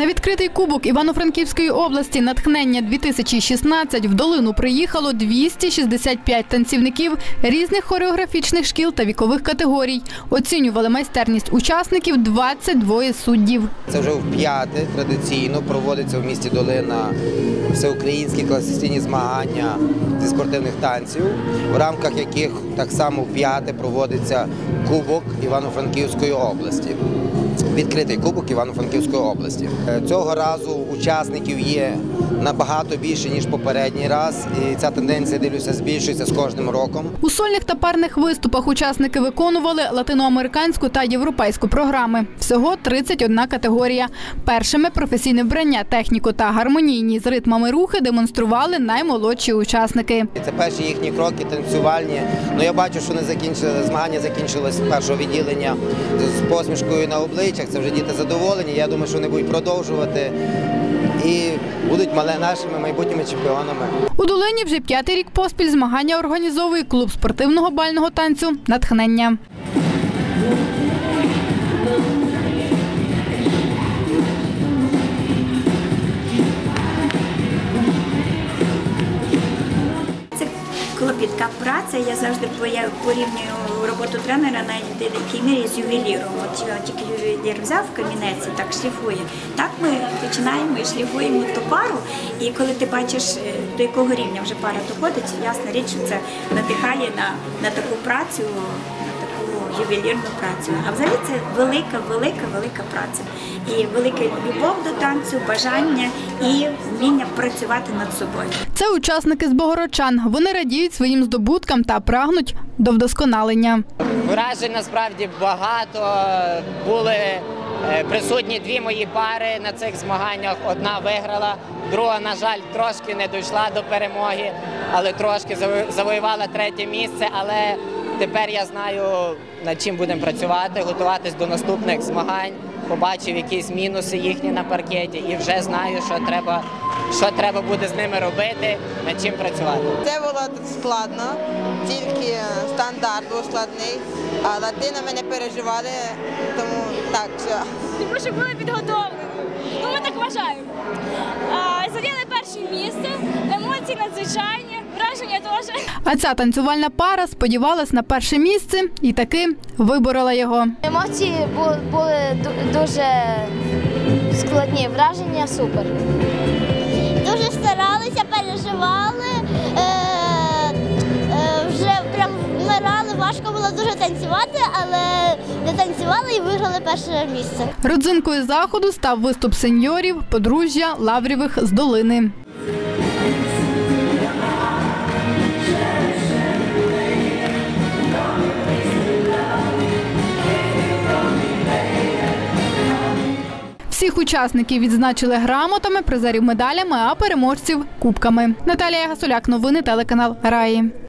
На відкритий кубок Івано-Франківської області «Натхнення-2016» в Долину приїхало 265 танцівників різних хореографічних шкіл та вікових категорій. Оцінювали майстерність учасників 22 суддів. Це вже вп'яте традиційно проводиться в місті Долина всеукраїнські класичні змагання зі спортивних танців, в рамках яких так само вп'яте проводиться Кубок Івано-Франківської області. Відкритий кубок Івано-Франківської області. Цього разу учасників є набагато більше, ніж попередній раз, і ця тенденція, дивлюся, збільшується з кожним роком. У сольних та парних виступах учасники виконували латиноамериканську та європейську програми. Всього 31 категорія. Першими професійне вбрання, техніку та гармонійні з ритмами рухи демонстрували наймолодші учасники. Це перші їхні кроки танцювальні. Я бачу, що змагання закінчилось з першого відділення з посмішкою на обличчях. Це вже діти задоволені. Я думаю, що вони будуть продовжувати і будуть нашими майбутніми чемпіонами. У Долині вже 5-й рік поспіль змагання організовує клуб спортивного бального танцю «Натхнення». Клопітка праця, я завжди порівнюю роботу тренера на деякій мірі з ювеліром. От тільки ювелір взяв камінець і так шліфує. Так ми починаємо і шліфуємо ту пару, і коли ти бачиш, до якого рівня вже пара доходить, ясна річ, що це надихає на таку працю, на таку ювелірну працю. А взагалі це велика праця. І велика любов до танцю, бажання і вміння працювати над собою. Це учасники з Богородчан. Вони радіють своїм здобуткам та прагнуть до вдосконалення. Вражень насправді багато. Були присутні 2 мої пари на цих змаганнях. Одна виграла, друга, на жаль, трошки не дійшла до перемоги, але трошки завоювала 3-е місце. Але тепер я знаю, над чим будемо працювати, готуватись до наступних змагань. Побачив якісь мінуси їхні на паркеті і вже знаю, що треба буде з ними робити, над чим працювати. Це було складно, тільки стандарт був складний, а латинами не переживали, тому так, все. Тому що були підготовлені, ми так вважаємо. Зайняли перше місце, емоції надзвичайні, враження теж. А ця танцювальна пара сподівалась на перше місце і таки виборола його. Емоції були дуже складні, враження супер. Дуже старалися, переживали, вже прям вмирали, важко було дуже танцювати, але не танцювали і виграли перше місце. Родзинкою заходу став виступ сеньорів подружжя Лаврєвих з Долини. Всіх учасників відзначили грамотами, призерів медалями, а переможців – кубками. Наталія Гасуляк, новини телеканал Раї.